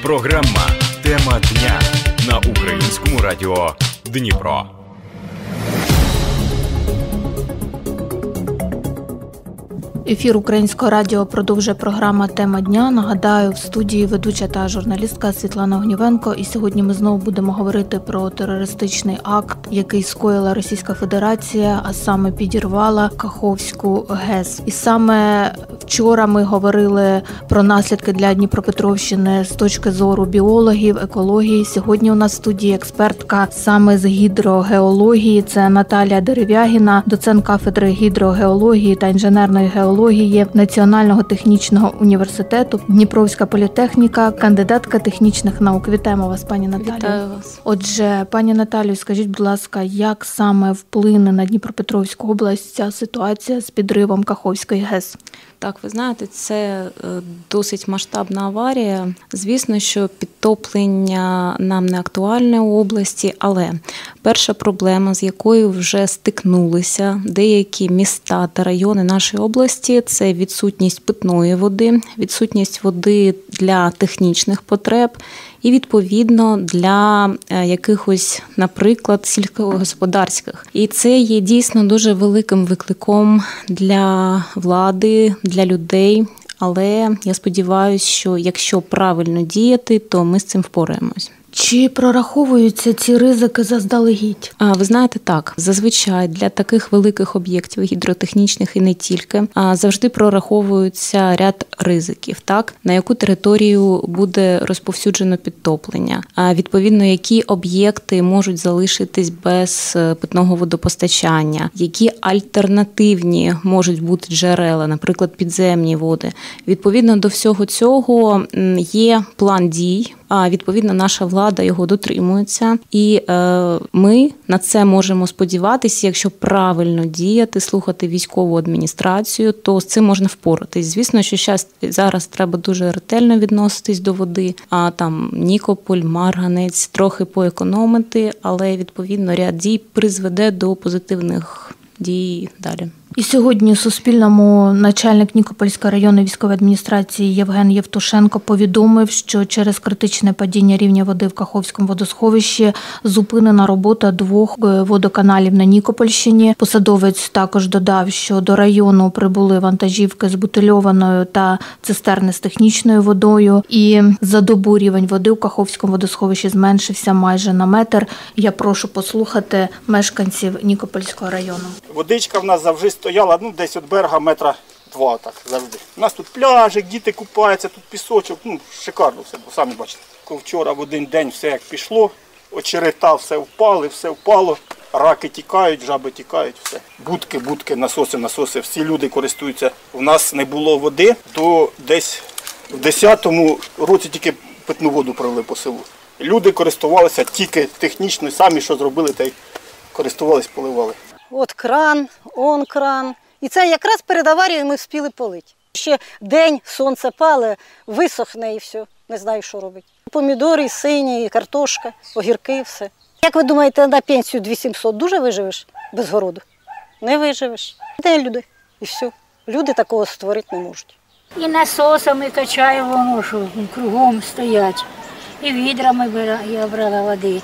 Програма «Тема дня» на Українському радіо Дніпро. Ефір Українського радіо продовжує програма «Тема дня». Нагадаю, в студії ведуча та журналістка Світлана Огнівенко. І сьогодні ми знову будемо говорити про терористичний акт, який скоїла Російська Федерація, а саме підірвала Каховську ГЕС. І саме вчора ми говорили про наслідки для Дніпропетровщини з точки зору біологів, екології. Сьогодні у нас в студії експертка саме з гідрогеології. Це Наталія Дерев'ягіна, доцент кафедри гідрогеології та інженерної геології Національного технічного університету, Дніпровська політехніка, кандидатка технічних наук. Вітаємо вас, пані Наталію. Вітаю вас. Отже, пані Наталію, скажіть, будь ласка, як саме вплине на Дніпропетровську область ця ситуація з підривом Каховської ГЕС? Так, ви знаєте, це досить масштабна аварія. Звісно, що підтоплення нам не актуальне у області, але перша проблема, з якою вже стикнулися деякі міста та райони нашої області, це відсутність питної води, відсутність води для технічних потреб і, відповідно, для якихось, наприклад, сільськогосподарських. І це є дійсно дуже великим викликом для влади, для людей. Але я сподіваюся, що якщо правильно діяти, то ми з цим впораємось. Чи прораховуються ці ризики заздалегідь? Ви знаєте, так, зазвичай для таких великих об'єктів гідротехнічних і не тільки, завжди прораховується ряд ризиків, так, на яку територію буде розповсюджено підтоплення, відповідно, які об'єкти можуть залишитись без питного водопостачання, які альтернативні можуть бути джерела, наприклад, підземні води. Відповідно до всього цього є план дій. Відповідно, наша влада його дотримується, і ми на це можемо сподіватися, якщо правильно діяти, слухати військову адміністрацію, то з цим можна впоратись. Звісно, що зараз треба дуже ретельно відноситись до води, а там Нікополь, Марганець, трохи поекономити, але, відповідно, ряд дій призведе до позитивних дій далі. І сьогодні Суспільному начальник Нікопольської районної військової адміністрації Євген Євтушенко повідомив, що через критичне падіння рівня води в Каховському водосховищі зупинена робота 2 водоканалів на Нікопольщині. Посадовець також додав, що до району прибули вантажівки з бутильованою та цистерни з технічною водою. І за добу рівень води в Каховському водосховищі зменшився майже на метр. Я прошу послухати мешканців Нікопольського району. Водичка в нас завжди стояла, десь від берега 2 метри, так завжди. У нас тут пляжик, діти купаються, тут пісочок, шикарно все, бо самі бачите. Вчора в один день все як пішло, очерета все впало, раки тікають, жаби тікають, все. Будки, насоси, всі люди користуються. У нас не було води, до десь в 10-му році тільки питну воду провели по селу. Люди користувалися тільки технічно, самі що зробили, та й користувались, поливали. От кран, он кран. І це якраз перед аварією ми встигли полити. Ще день сонце пале, висохне і все. Не знаю, що робити. Помідори сині, картошка, огірки, все. Як ви думаєте, на пенсію 2700 дуже виживеш без городу? Не виживеш. Де люди? І все. Люди такого створити не можуть. І насосами качаємо, що кругом стоять. І відрами я брала води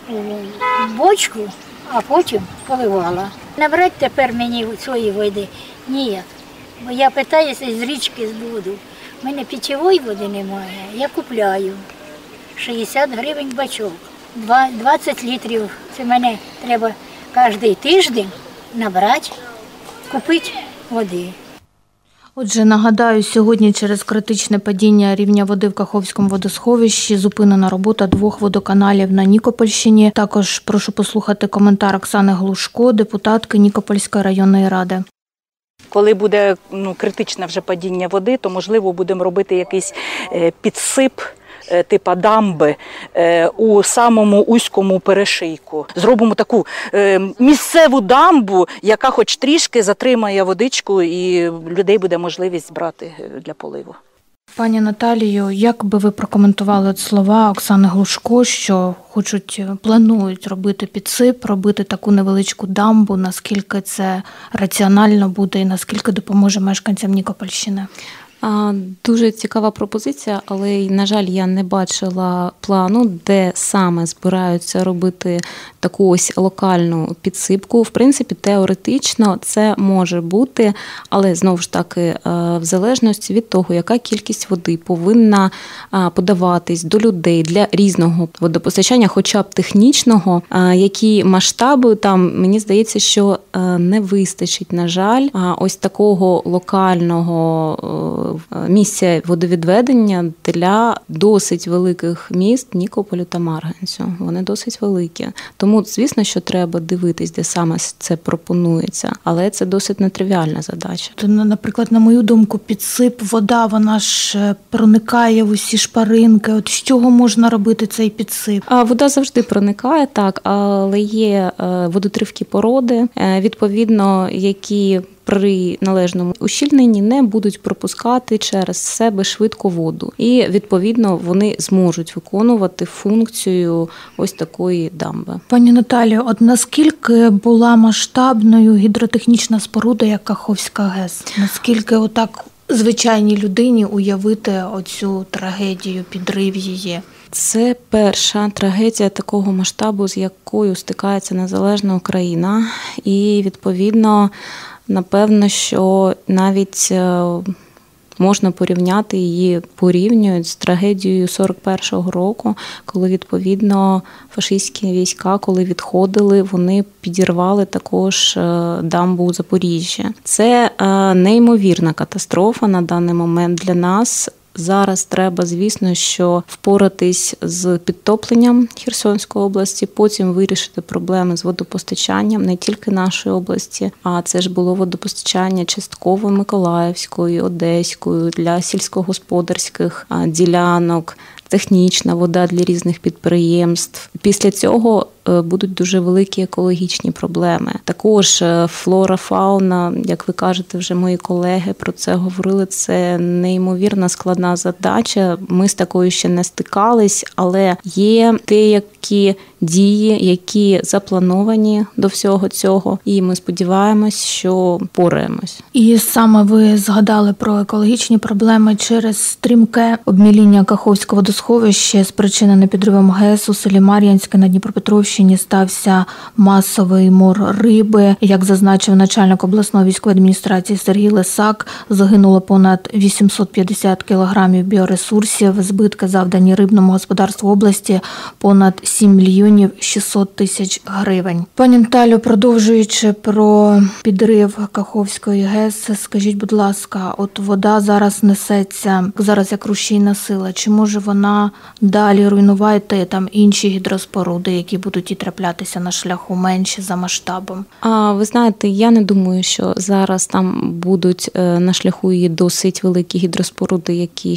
в бочку, а потім поливала. Набрати тепер мені цієї води ніяк. Бо я питаюся з річки з воду. У мене питьової води немає, я купляю. 60 гривень бачок, 20 літрів. Це мене треба кожен тиждень набрати, купити води. Отже, нагадаю, сьогодні через критичне падіння рівня води в Каховському водосховищі зупинена робота 2 водоканалів на Нікопольщині. Також прошу послухати коментар Оксани Глушко, депутатки Нікопольської районної ради. Коли буде критичне вже падіння води, то, можливо, будемо робити якийсь підсип типа дамби у самому узькому перешийку. Зробимо таку місцеву дамбу, яка хоч трішки затримає водичку і людей буде можливість брати для поливу. Пані Наталію, як би ви прокоментували слова Оксани Глушко, що планують робити підсип, робити таку невеличку дамбу, наскільки це раціонально буде і наскільки допоможе мешканцям Нікопольщини? Дуже цікава пропозиція, але, на жаль, я не бачила плану, де саме збираються робити таку ось локальну підсипку. В принципі, теоретично це може бути, але, знову ж таки, в залежності від того, яка кількість води повинна подаватись до людей для різного водопостачання, хоча б технічного, які масштаби там, мені здається, що не вистачить, на жаль, ось такого локального місця водовідведення для досить великих міст Нікополю та Марганцю. Вони досить великі. Тому, звісно, що треба дивитись, де саме це пропонується. Але це досить нетривіальна задача. Наприклад, на мою думку, підсип, вода, вона ж проникає в усі шпаринки. От з чого можна робити цей підсип? Вода завжди проникає, так, але є водотривкі породи, відповідно, які при належному ущільненні не будуть пропускати через себе швидко воду. І, відповідно, вони зможуть виконувати функцію ось такої дамби. Пані Наталію, от наскільки була масштабною гідротехнічна споруда, як Каховська ГЕС? Наскільки отак звичайній людині уявити оцю трагедію, підрив її? Це перша трагедія такого масштабу, з якою стикається незалежна Україна. І, відповідно, напевно, що навіть можна порівняти її, порівнюють з трагедією 41-го року, коли, відповідно, фашистські війська, коли відходили, вони підірвали також дамбу у Запоріжжі. Це неймовірна катастрофа на даний момент для нас. Зараз треба, звісно, що впоратись з підтопленням Херсонської області, потім вирішити проблеми з водопостачанням не тільки нашої області, а це ж було водопостачання частково Миколаївської, Одеської, для сільськогосподарських ділянок, технічна вода для різних підприємств. Після цього будуть дуже великі екологічні проблеми. Також флора, фауна, як ви кажете, вже мої колеги про це говорили, це неймовірно складна задача. Ми з такою ще не стикались, але є деякі дії, які заплановані до всього цього, і ми сподіваємось, що впораємось. І саме ви згадали про екологічні проблеми через стрімке обміління Каховського водосховища, спричинене підривом ГЕС у селі Мар'янське на Дніпропетровщині стався масовий мор риби. Як зазначив начальник обласної військової адміністрації Сергій Лисак, загинуло понад 850 кілограмів біоресурсів, збитки завдані рибному господарству області понад 7 мільйонів 600 тисяч гривень. Пані Наталю, продовжуючи про підрив Каховської ГЕС, скажіть, будь ласка, от вода зараз несеться, зараз як рушійна сила, чи може вона далі руйнувати там інші гідроспоруди, які будуть і траплятися на шляху менші за масштабом? Ви знаєте, я не думаю, що зараз там будуть на шляху її досить великі гідроспоруди, які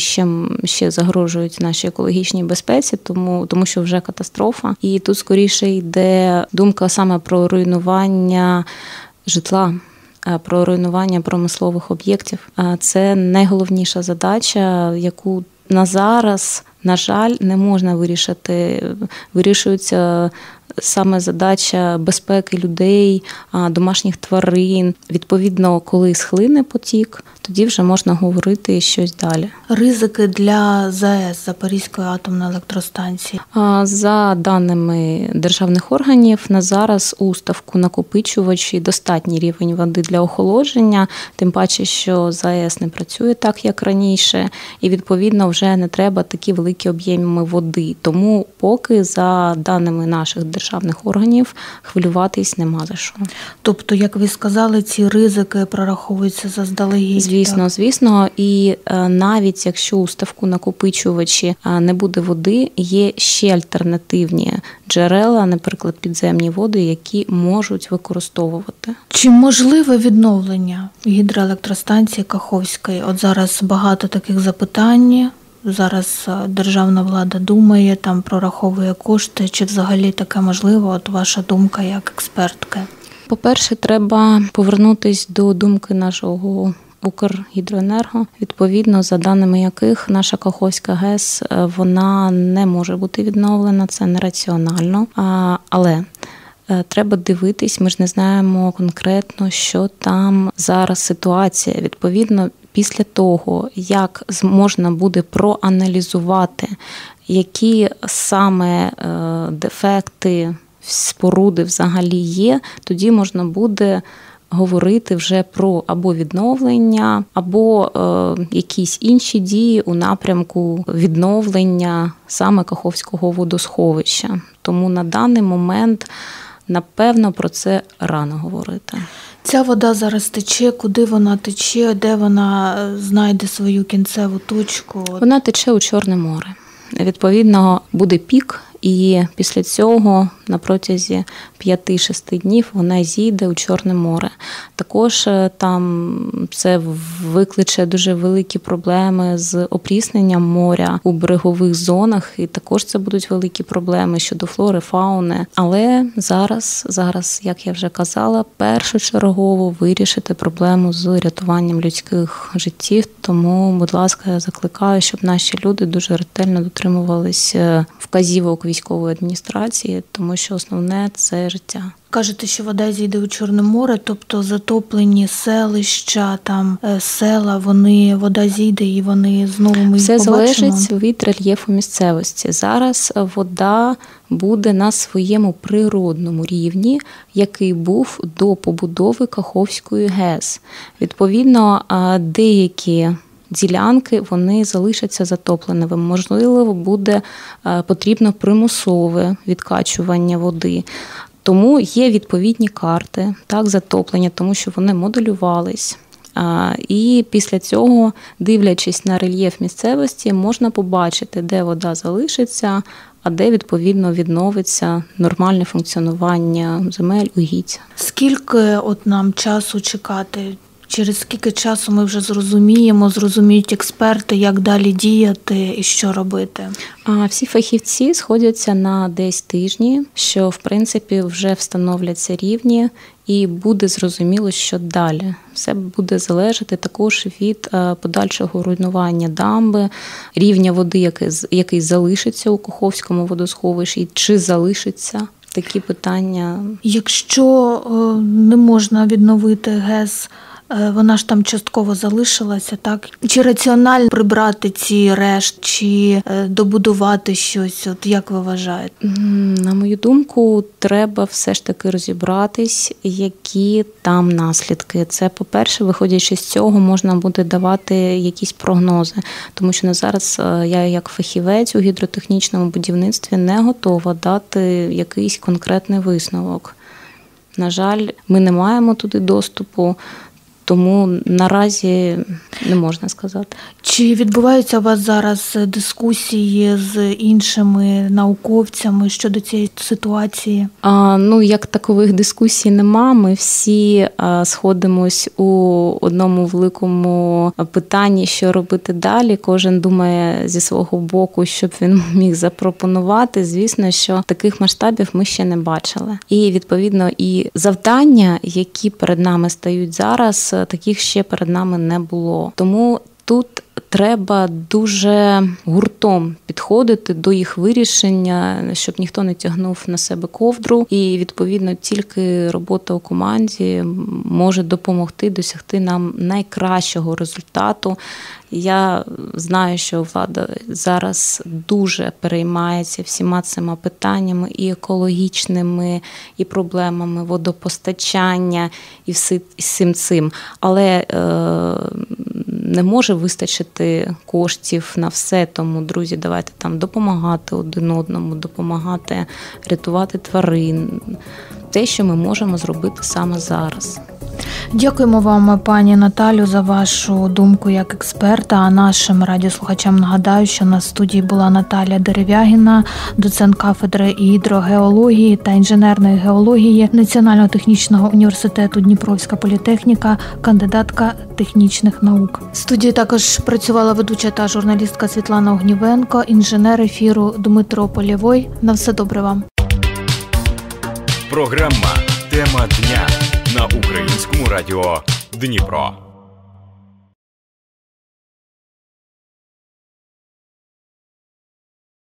ще загрожують нашій екологічній безпеці, тому що вже катастрофа. І тут скоріше йде думка саме про руйнування житла, про руйнування промислових об'єктів. Це найголовніша задача, яку на зараз, на жаль, не можна вирішити. Вирішується саме задача безпеки людей, домашніх тварин. Відповідно, коли схлине потік, тоді вже можна говорити щось далі. Ризики для ЗАЕС, Запорізької атомної електростанції? За даними державних органів, на зараз у ставку-накопичувачі достатній рівень води для охолодження, тим паче, що ЗАЕС не працює так, як раніше, і, відповідно, вже не треба такі великі об'єми води. Тому поки, за даними наших державних органів, хвилюватись нема за що. Тобто, як ви сказали, ці ризики прораховуються заздалегідь? Звісно. І навіть якщо у ставку-накопичувачі не буде води, є ще альтернативні джерела, наприклад, підземні води, які можуть використовувати. Чи можливе відновлення гідроелектростанції Каховської? От зараз багато таких запитань. Зараз державна влада думає, там прораховує кошти. Чи взагалі таке можливо? От ваша думка як експертки. По-перше, треба повернутись до думки нашого Укргідроенерго, відповідно, за даними яких наша Каховська ГЕС, вона не може бути відновлена, це нераціонально. Але треба дивитись, ми ж не знаємо конкретно, що там зараз ситуація. Відповідно, після того, як можна буде проаналізувати, які саме дефекти споруди взагалі є, тоді можна буде говорити вже про або відновлення, або якісь інші дії у напрямку відновлення саме Каховського водосховища. Тому на даний момент, напевно, про це рано говорити. Ця вода зараз тече, куди вона тече, де вона знайде свою кінцеву точку? Вона тече у Чорне море. Відповідно, буде пік, і після цього на протязі 5-6 днів вона зійде у Чорне море. Також там це викличе дуже великі проблеми з опрісненням моря у берегових зонах, і також це будуть великі проблеми щодо флори, фауни. Але зараз, як я вже казала, першочергово вирішити проблему з рятуванням людських життів. Тому, будь ласка, я закликаю, щоб наші люди дуже ретельно дотримувались вказівок військової адміністрації, тому що основне – це життя. Кажете, що вода зійде у Чорне море, тобто затоплені селища, там села, вода зійде і вони знову ми їх побачимо? Все залежить від рельєфу місцевості. Зараз вода буде на своєму природному рівні, який був до побудови Каховської ГЕС. Відповідно, деякі ділянки, вони залишаться затопленими. Можливо, буде потрібно примусове відкачування води. Тому є відповідні карти, затоплення, тому що вони моделювались. І після цього, дивлячись на рельєф місцевості, можна побачити, де вода залишиться, а де, відповідно, відновиться нормальне функціонування земель, угідь. Скільки нам часу чекати? Через скільки часу ми вже зрозуміють експерти, як далі діяти і що робити? Всі фахівці сходяться на десь тижні, що, в принципі, вже встановляться рівні і буде зрозуміло, що далі. Все буде залежати також від подальшого руйнування дамби, рівня води, який залишиться у Каховському водосховищі, чи залишиться. Такі питання. Якщо не можна відновити ГЕС, вона ж там частково залишилася, так? Чи раціонально прибрати ці решт, чи добудувати щось? Як ви вважаєте? На мою думку, треба все ж таки розібратись, які там наслідки. Це, по-перше, виходячи з цього, можна буде давати якісь прогнози. Тому що на зараз я, як фахівець у гідротехнічному будівництві, не готова дати якийсь конкретний висновок. На жаль, ми не маємо туди доступу. Тому наразі не можна сказати. Чи відбуваються у вас зараз дискусії з іншими науковцями щодо цієї ситуації? Як такових дискусій нема. Ми всі сходимось у одному великому питанні, що робити далі. Кожен думає зі свого боку, щоб він міг запропонувати. Звісно, що таких масштабів ми ще не бачили. І, відповідно, і завдання, які перед нами стають зараз, таких ще перед нами не було. Тому тут треба дуже гуртом підходити до їх вирішення, щоб ніхто не тягнув на себе ковдру. І, відповідно, тільки робота у команді може допомогти досягти нам найкращого результату. Я знаю, що влада зараз дуже переймається всіма цими питаннями і екологічними, і проблемами водопостачання, і всім цим. Але не може вистачити коштів на все. Тому, друзі, давайте там допомагати один одному, допомагати рятувати тварин. Те, що ми можемо зробити саме зараз. Дякуємо вам, пані Наталю, за вашу думку як експерта. А нашим радіослухачам нагадаю, що на студії була Наталія Дерев'ягіна, доцент кафедри гідрогеології та інженерної геології Національного технічного університету Дніпровська політехніка, кандидатка технічних наук. В студії також працювала ведуча та журналістка Світлана Огнівенко, інженер ефіру Дмитро Полєвой. На все добре вам. Програма «Тема дня» на Українському радіо Дніпро.